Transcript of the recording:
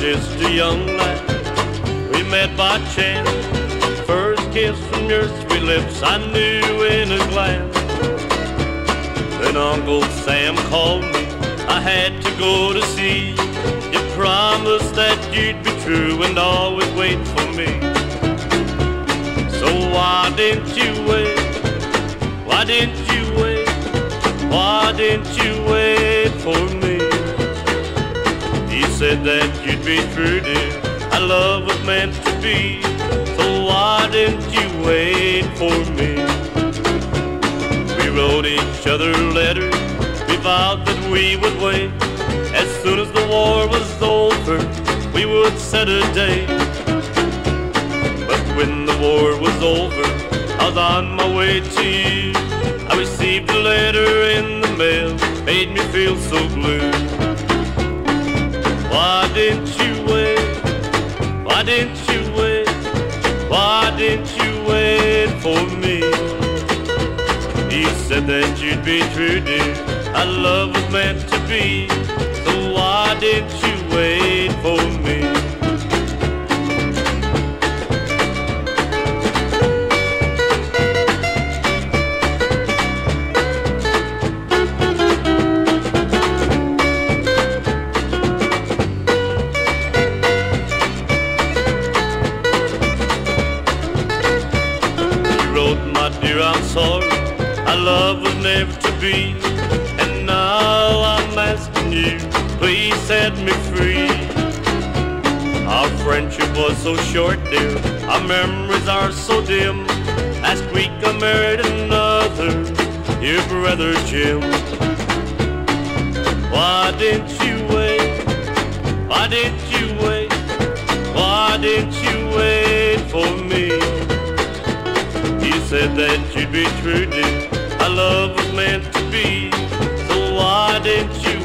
just a young lad. We met by chance. First kiss from your sweet lips I knew in a glance. Then Uncle Sam called me, I had to go to sea. You promised that you'd be true and always wait for me. So why didn't you wait? Why didn't you wait? Why didn't you wait for me? You said that you'd be true, dear. Our love was meant to be. So why didn't you wait for me? We wrote each other letters. We vowed that we would wait. As soon as the war was over, we would set a date. But when the war was over, I was on my way to you. I received a letter in the mail, made me feel so blue. Why didn't you wait? Why didn't you wait? Why didn't you wait for me? You said that you'd be true, dear. Our love was meant to be. So why didn't you wait for me? My dear, I'm sorry, our love was never to be. And now I'm asking you, please set me free. Our friendship was so short, dear, our memories are so dim. Last week I married another, your brother Jim. Why didn't you wait? Why didn't you wait? Why didn't you wait for me? You said that you'd be true, dear. Our love was meant to be. So why didn't you